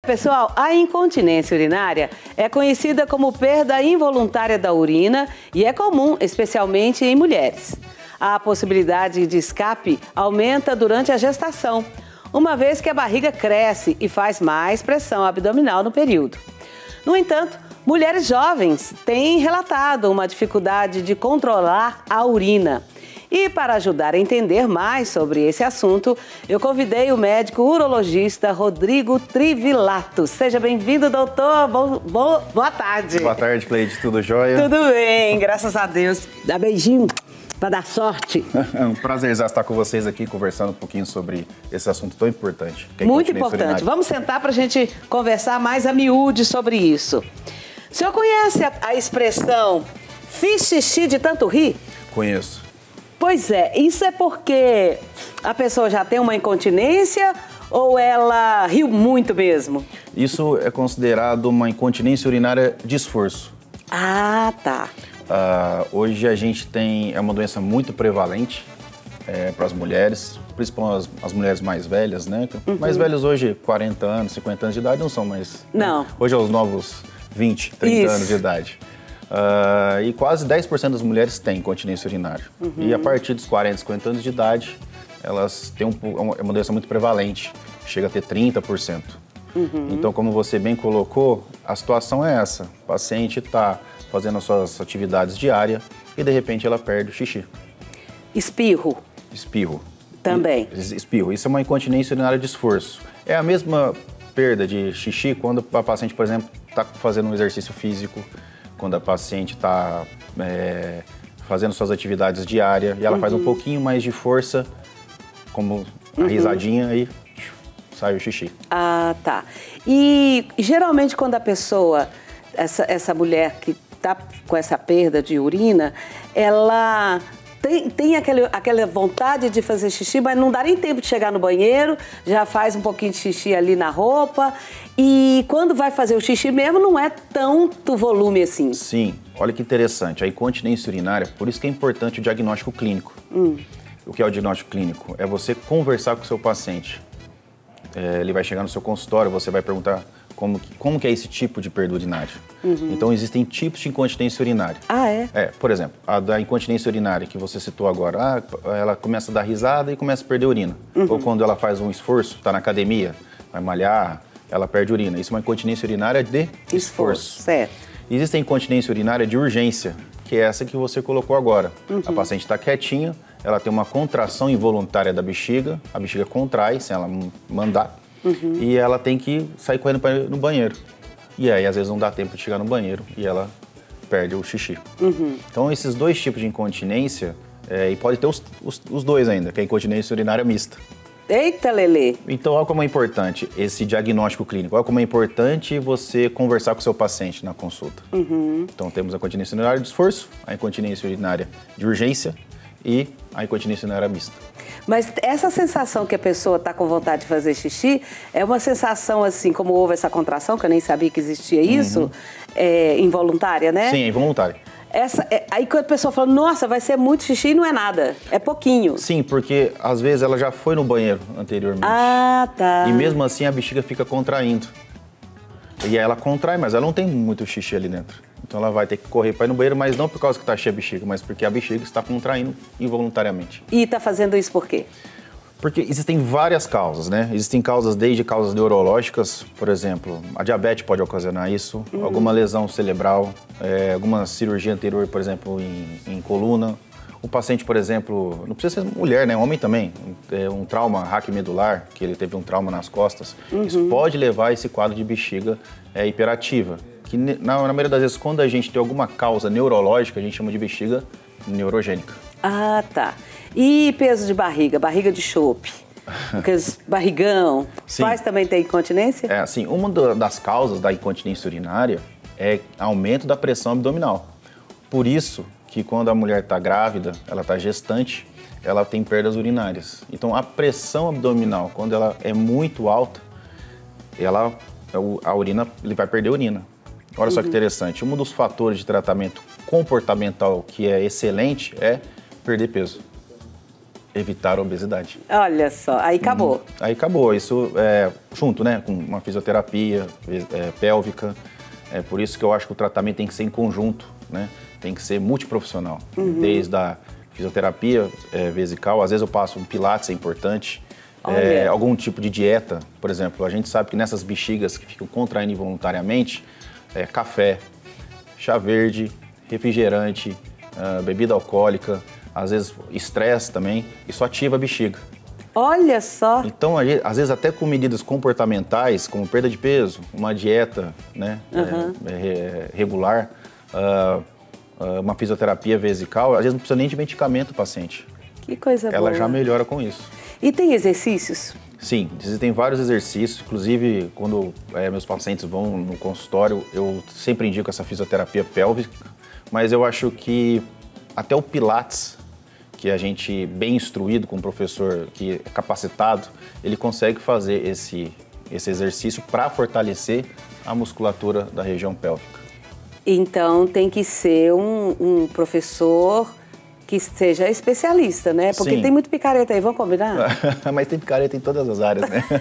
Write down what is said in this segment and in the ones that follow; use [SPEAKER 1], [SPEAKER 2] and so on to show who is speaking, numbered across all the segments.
[SPEAKER 1] pessoal, a incontinência urinária é conhecida como perda involuntária da urina e é comum, especialmente em mulheres. A possibilidade de escape aumenta durante a gestação, uma vez que a barriga cresce e faz mais pressão abdominal no período. No entanto, mulheres jovens têm relatado uma dificuldade de controlar a urina. E para ajudar a entender mais sobre esse assunto, eu convidei o médico urologista Rodrigo Trivilato. Seja bem-vindo, doutor. Boa tarde.
[SPEAKER 2] Boa tarde, Cleide. Tudo jóia?
[SPEAKER 1] Tudo bem, graças a Deus. Dá beijinho para dar sorte.
[SPEAKER 2] É um prazer estar com vocês aqui, conversando um pouquinho sobre esse assunto tão importante. Que é
[SPEAKER 1] muito importante.
[SPEAKER 2] Urinária.
[SPEAKER 1] Vamos sentar para a gente conversar mais a miúde sobre isso. O senhor conhece a expressão fiz xixi de tanto rir?
[SPEAKER 2] Conheço.
[SPEAKER 1] Pois é, isso é porque a pessoa já tem uma incontinência ou ela riu muito mesmo?
[SPEAKER 2] Isso é considerado uma incontinência urinária de esforço.
[SPEAKER 1] Ah, tá.
[SPEAKER 2] Hoje a gente tem, é uma doença muito prevalente para as mulheres, principalmente as mulheres mais velhas, né? Mais velhas hoje, 40 anos, 50 anos de idade, não são mais.
[SPEAKER 1] Não.
[SPEAKER 2] Né? Hoje é os novos 20, 30 anos de idade. E quase 10% das mulheres têm incontinência urinária. E a partir dos 40, 50 anos de idade, elas têm uma doença muito prevalente, chega a ter 30%. Então, como você bem colocou, a situação é essa. O paciente está fazendo as suas atividades diárias e, de repente, ela perde o xixi.
[SPEAKER 1] Espirro?
[SPEAKER 2] Espirro.
[SPEAKER 1] Também?
[SPEAKER 2] Espirro. Isso é uma incontinência urinária de esforço. É a mesma perda de xixi quando a paciente, por exemplo, está fazendo um exercício físico, quando a paciente está fazendo suas atividades diárias e ela faz um pouquinho mais de força, como a risadinha, e sai o xixi. Ah,
[SPEAKER 1] tá. E geralmente quando a pessoa, essa mulher que está com essa perda de urina, ela tem aquela vontade de fazer xixi, mas não dá nem tempo de chegar no banheiro, já faz um pouquinho de xixi ali na roupa. E quando vai fazer o xixi mesmo, não é tanto volume assim.
[SPEAKER 2] Sim, olha que interessante. A incontinência urinária, por isso que é importante o diagnóstico clínico. O que é o diagnóstico clínico? É você conversar com o seu paciente. Ele vai chegar no seu consultório, você vai perguntar como que é esse tipo de perda urinária. Então, existem tipos de incontinência urinária.
[SPEAKER 1] Ah, é?
[SPEAKER 2] Por exemplo, a da incontinência urinária que você citou agora, ela começa a dar risada e começa a perder urina. Ou quando ela faz um esforço, está na academia, vai malhar, ela perde urina. Isso é uma incontinência urinária de esforço.
[SPEAKER 1] Certo.
[SPEAKER 2] Existe a incontinência urinária de urgência, que é essa que você colocou agora. A paciente está quietinha, ela tem uma contração involuntária da bexiga, a bexiga contrai sem ela mandar, e ela tem que sair correndo para ir no banheiro. E aí, às vezes, não dá tempo de chegar no banheiro e ela perde o xixi. Então, esses dois tipos de incontinência, e pode ter os dois ainda, que é a incontinência urinária mista.
[SPEAKER 1] Eita, Lelê!
[SPEAKER 2] Então, olha como é importante esse diagnóstico clínico. Olha como é importante você conversar com o seu paciente na consulta. Então, temos a incontinência urinária de esforço, a incontinência urinária de urgência e a incontinência urinária mista.
[SPEAKER 1] Mas essa sensação que a pessoa está com vontade de fazer xixi é uma sensação assim, como houve essa contração, que eu nem sabia que existia isso, involuntária, né?
[SPEAKER 2] Sim, é involuntária.
[SPEAKER 1] Aí quando a pessoa fala, nossa, vai ser muito xixi, não é nada, é pouquinho.
[SPEAKER 2] Sim, porque às vezes ela já foi no banheiro anteriormente.
[SPEAKER 1] Ah, tá.
[SPEAKER 2] E mesmo assim a bexiga fica contraindo. E aí ela contrai, mas ela não tem muito xixi ali dentro. Então ela vai ter que correr para ir no banheiro, mas não por causa que está cheia a bexiga, mas porque a bexiga está contraindo involuntariamente.
[SPEAKER 1] E está fazendo isso por quê?
[SPEAKER 2] Porque existem várias causas, né? Existem causas desde causas neurológicas, por exemplo, a diabetes pode ocasionar isso, alguma lesão cerebral, alguma cirurgia anterior, por exemplo, em coluna. O paciente, por exemplo, não precisa ser mulher, né? Homem também, um trauma raquimedular, que ele teve um trauma nas costas, isso pode levar a esse quadro de bexiga hiperativa. Que na maioria das vezes, quando a gente tem alguma causa neurológica, a gente chama de bexiga neurogênica.
[SPEAKER 1] Ah, tá. E peso de barriga, barriga de chope, aqueles barrigão, quais também tem incontinência?
[SPEAKER 2] Assim, uma das causas da incontinência urinária é aumento da pressão abdominal. Por isso que quando a mulher está grávida, ela está gestante, ela tem perdas urinárias. Então, a pressão abdominal, quando ela é muito alta, a urina, ele vai perder urina. Olha só que interessante, um dos fatores de tratamento comportamental que é excelente é perder peso. evitar a obesidade.
[SPEAKER 1] Olha só, aí acabou.
[SPEAKER 2] Aí acabou, isso junto, né, com uma fisioterapia pélvica. É por isso que eu acho que o tratamento tem que ser em conjunto, né? Tem que ser multiprofissional, desde a fisioterapia vesical, às vezes eu passo um pilates, é importante, algum tipo de dieta, por exemplo, a gente sabe que nessas bexigas que ficam contraindo involuntariamente, café, chá verde, refrigerante, bebida alcoólica, às vezes estresse também, isso ativa a bexiga.
[SPEAKER 1] Olha só!
[SPEAKER 2] Então, às vezes até com medidas comportamentais, como perda de peso, uma dieta, né, regular, uma fisioterapia vesical, às vezes não precisa nem de medicamento o paciente.
[SPEAKER 1] Que coisa boa!
[SPEAKER 2] Ela já melhora com isso.
[SPEAKER 1] E tem exercícios?
[SPEAKER 2] Sim, existem vários exercícios, inclusive quando meus pacientes vão no consultório, eu sempre indico essa fisioterapia pélvica, mas eu acho que até o Pilates, que a gente, bem instruído com um professor que é capacitado, ele consegue fazer esse exercício para fortalecer a musculatura da região pélvica. Então
[SPEAKER 1] tem que ser um professor que seja especialista, né? Porque
[SPEAKER 2] Sim.
[SPEAKER 1] Tem muito picareta aí, vamos combinar?
[SPEAKER 2] Mas tem picareta em todas as áreas, né?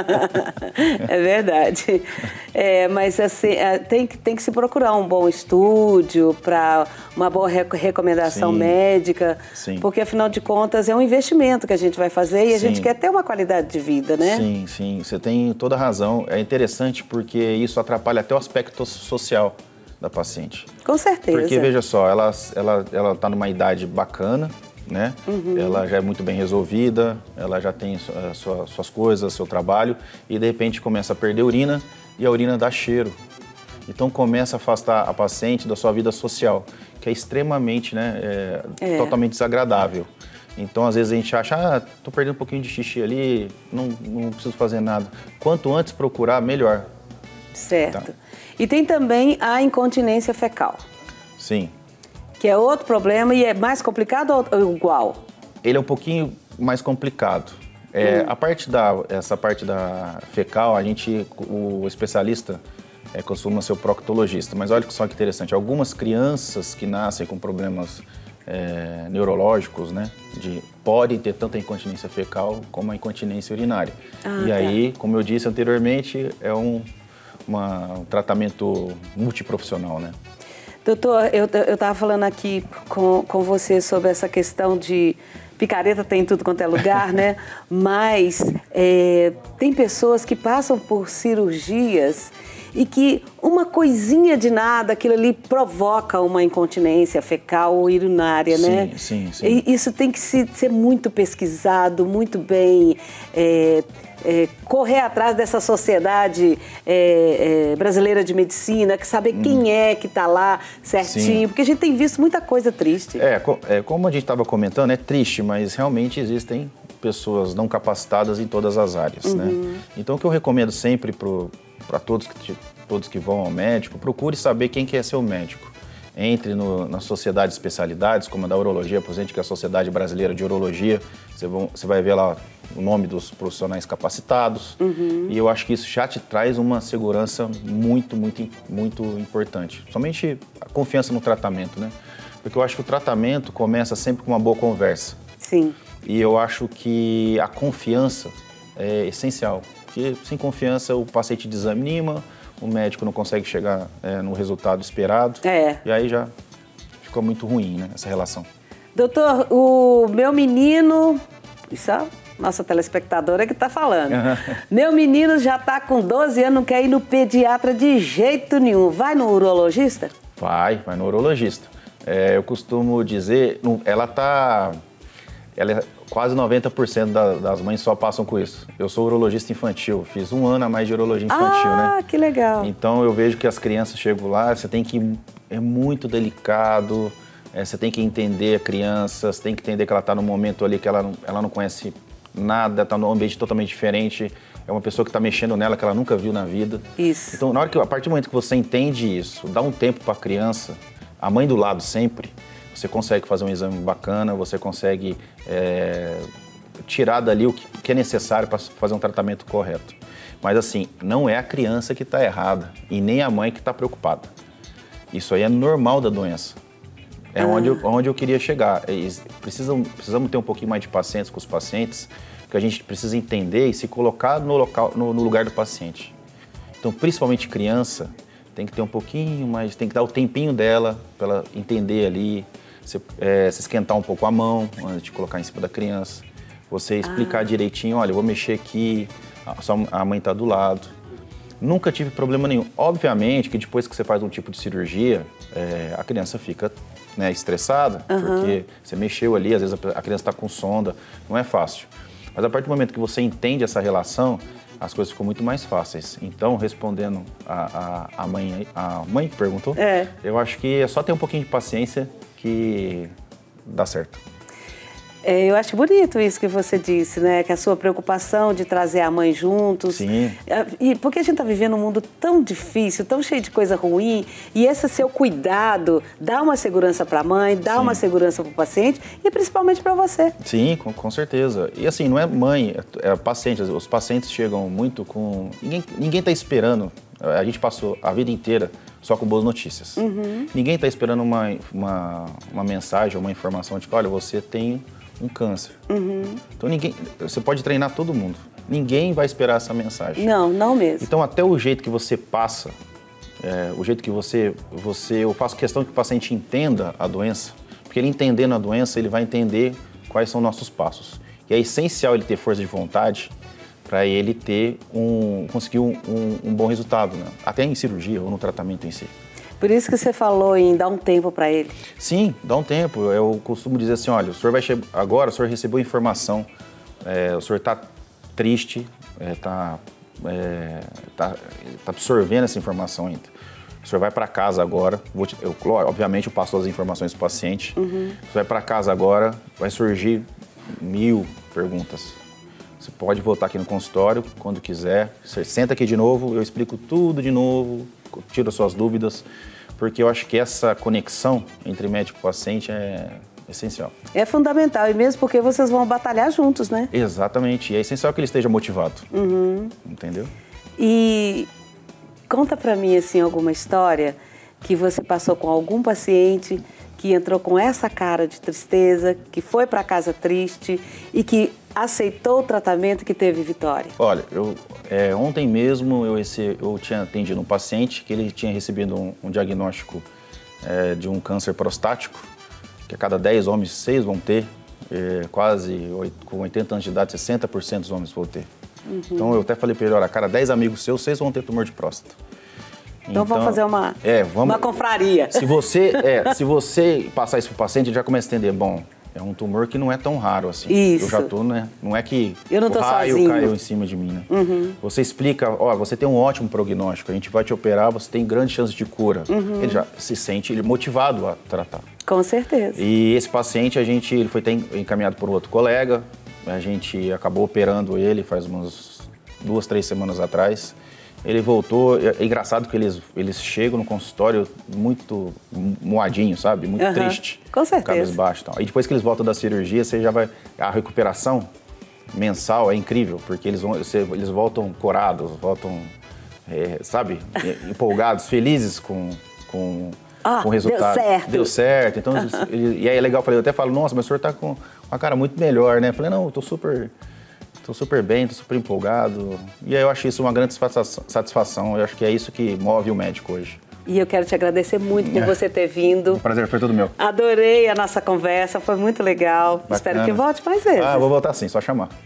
[SPEAKER 1] É verdade. Mas assim, tem que se procurar um bom estúdio para uma boa recomendação
[SPEAKER 2] Sim.
[SPEAKER 1] médica,
[SPEAKER 2] Sim.
[SPEAKER 1] Porque afinal de contas é um investimento que a gente vai fazer e a gente quer ter uma qualidade de vida, né?
[SPEAKER 2] Sim, sim, você tem toda a razão. É interessante porque isso atrapalha até o aspecto social da paciente.
[SPEAKER 1] Com certeza.
[SPEAKER 2] Porque, veja só, ela tá numa idade bacana, né? Ela já é muito bem resolvida, ela já tem suas coisas, seu trabalho, e de repente começa a perder urina e a urina dá cheiro. Então começa a afastar a paciente da sua vida social, que é extremamente, né, totalmente desagradável. Então, às vezes a gente acha, tô perdendo um pouquinho de xixi ali, não preciso fazer nada. Quanto antes procurar, melhor.
[SPEAKER 1] Certo.
[SPEAKER 2] Tá.
[SPEAKER 1] E tem também a incontinência fecal.
[SPEAKER 2] Sim.
[SPEAKER 1] Que é outro problema e é mais complicado ou igual?
[SPEAKER 2] Ele é um pouquinho mais complicado. Essa parte da fecal, o especialista costuma ser o proctologista. Mas olha só que interessante, algumas crianças que nascem com problemas neurológicos, né, podem ter tanto a incontinência fecal como a incontinência urinária. Aí, como eu disse anteriormente, é um tratamento multiprofissional, né?
[SPEAKER 1] Doutor, eu estava falando aqui com você sobre essa questão de picareta tem em tudo quanto é lugar, né? Mas tem pessoas que passam por cirurgias e que uma coisinha de nada, aquilo ali provoca uma incontinência fecal ou urinária, né?
[SPEAKER 2] Sim.
[SPEAKER 1] E isso tem que ser muito pesquisado, muito bem... correr atrás dessa sociedade brasileira de medicina, que saber quem que está lá certinho, porque a gente tem visto muita coisa triste.
[SPEAKER 2] Como a gente estava comentando, é triste, mas realmente existem pessoas não capacitadas em todas as áreas, né? Então o que eu recomendo sempre para todos que vão ao médico, procure saber quem que é seu médico. Entre na sociedade de especialidades, como a da urologia, por exemplo, que é a Sociedade Brasileira de Urologia, você vai ver lá o nome dos profissionais capacitados, e eu acho que isso já te traz uma segurança muito, muito, muito importante. Somente a confiança no tratamento, né? Porque eu acho que o tratamento começa sempre com uma boa conversa.
[SPEAKER 1] Sim.
[SPEAKER 2] E eu acho que a confiança é essencial, porque sem confiança o paciente desanima, o médico não consegue chegar no resultado esperado, e aí já ficou muito ruim, né, essa relação.
[SPEAKER 1] Doutor, o meu menino, isso é nossa telespectadora que está falando, meu menino já está com 12 anos, não quer ir no pediatra de jeito nenhum, vai no urologista?
[SPEAKER 2] Vai no urologista. Eu costumo dizer, quase 90% das mães só passam com isso. Eu sou urologista infantil, fiz 1 ano a mais de urologia infantil, né?
[SPEAKER 1] Ah, que legal.
[SPEAKER 2] Então eu vejo que as crianças chegam lá, é muito delicado, você tem que entender a criança, você tem que entender que ela está num momento ali que ela não conhece nada, está num ambiente totalmente diferente, é uma pessoa que está mexendo nela que ela nunca viu na vida.
[SPEAKER 1] Isso.
[SPEAKER 2] Então, a partir do momento que você entende isso, dá um tempo para a criança, a mãe do lado sempre, você consegue fazer um exame bacana, você consegue tirar dali o que é necessário para fazer um tratamento correto. Mas assim, não é a criança que está errada e nem a mãe que está preocupada. Isso aí é normal da doença. É onde eu queria chegar. Precisamos ter um pouquinho mais de paciência com os pacientes, porque a gente precisa entender e se colocar no lugar do paciente. Então, principalmente criança, tem que ter um pouquinho mais, tem que dar o tempinho dela para ela entender ali, se esquentar um pouco a mão antes de colocar em cima da criança. Você explicar direitinho, olha, eu vou mexer aqui, a mãe está do lado. Nunca tive problema nenhum. Obviamente que depois que você faz um tipo de cirurgia, a criança fica, né, estressada, porque você mexeu ali, às vezes a criança está com sonda, não é fácil. Mas a partir do momento que você entende essa relação, as coisas ficam muito mais fáceis. Então, respondendo a mãe que perguntou, eu acho que é só ter um pouquinho de paciência que dá certo.
[SPEAKER 1] Eu acho bonito isso que você disse, né? Que a sua preocupação de trazer a mãe juntos.
[SPEAKER 2] Sim.
[SPEAKER 1] E porque a gente está vivendo um mundo tão difícil, tão cheio de coisa ruim, e esse seu cuidado dá uma segurança para a mãe, dá uma segurança para o paciente e principalmente para você.
[SPEAKER 2] Sim, com certeza. E assim, não é mãe, é paciente. Os pacientes chegam muito com... Ninguém está esperando. A gente passou a vida inteira só com boas notícias. Ninguém está esperando uma mensagem, uma informação de que, olha, você tem um câncer. Então você pode treinar todo mundo. Ninguém vai esperar essa mensagem.
[SPEAKER 1] Não mesmo.
[SPEAKER 2] Então até o jeito que você passa, o jeito que eu faço questão que o paciente entenda a doença, porque ele entendendo a doença, ele vai entender quais são nossos passos. E é essencial ele ter força de vontade para ele conseguir um bom resultado, né? Até em cirurgia ou no tratamento em si.
[SPEAKER 1] Por isso que você falou em dar um tempo para ele.
[SPEAKER 2] Sim, dá um tempo. Eu costumo dizer assim, olha, o senhor vai chegar agora, o senhor recebeu informação, o senhor está triste, está absorvendo essa informação ainda. O senhor vai para casa agora, obviamente eu passo as informações do paciente, o senhor vai para casa agora, vai surgir 1000 perguntas. Você pode voltar aqui no consultório quando quiser, você senta aqui de novo, eu explico tudo de novo, tiro as suas dúvidas, porque eu acho que essa conexão entre médico e paciente é essencial. É
[SPEAKER 1] fundamental, e mesmo porque vocês vão batalhar juntos, né?
[SPEAKER 2] Exatamente, e é essencial que ele esteja motivado, entendeu?
[SPEAKER 1] E conta pra mim, assim, alguma história que você passou com algum paciente que entrou com essa cara de tristeza, que foi pra casa triste e que aceitou o tratamento, que teve vitória.
[SPEAKER 2] Olha, ontem mesmo eu tinha atendido um paciente que ele tinha recebido um diagnóstico de um câncer prostático, que a cada 10 homens, 6 vão ter, com 80 anos de idade, 60% dos homens vão ter. Então eu até falei para ele, olha, a cada 10 amigos seus, 6 vão ter tumor de próstata.
[SPEAKER 1] Então vamos fazer uma confraria.
[SPEAKER 2] Se você passar isso para o paciente, ele já começa a entender, bom, é um tumor que não é tão raro assim.
[SPEAKER 1] Isso.
[SPEAKER 2] Eu já tô, né? Não é que
[SPEAKER 1] eu não tô
[SPEAKER 2] o raio
[SPEAKER 1] sozinho.
[SPEAKER 2] Caiu em cima de mim, né? Você explica, ó, você tem um ótimo prognóstico, a gente vai te operar, você tem grande chance de cura. Ele já se sente motivado a tratar.
[SPEAKER 1] Com certeza.
[SPEAKER 2] E esse paciente, ele foi encaminhado por outro colega, a gente acabou operando ele faz umas 2, 3 semanas atrás. Ele voltou, é engraçado que eles chegam no consultório muito moadinho, sabe? Muito triste.
[SPEAKER 1] Com certeza.
[SPEAKER 2] Cabisbaixo e tal. E depois que eles voltam da cirurgia, você já vai... A recuperação mensal é incrível, porque eles voltam corados, voltam, sabe? Empolgados, felizes com o resultado.
[SPEAKER 1] Deu certo.
[SPEAKER 2] Deu certo. Então, e aí é legal, eu até falo, nossa, mas o senhor tá com uma cara muito melhor, né? Eu falei, não, eu tô super bem, tô super empolgado. E aí eu acho isso uma grande satisfação. Eu acho que é isso que move o médico hoje.
[SPEAKER 1] E eu quero te agradecer muito por você ter vindo.
[SPEAKER 2] O prazer foi todo meu.
[SPEAKER 1] Adorei a nossa conversa, foi muito legal.
[SPEAKER 2] Bacana.
[SPEAKER 1] Espero que volte mais vezes.
[SPEAKER 2] Eu vou voltar sim, só chamar.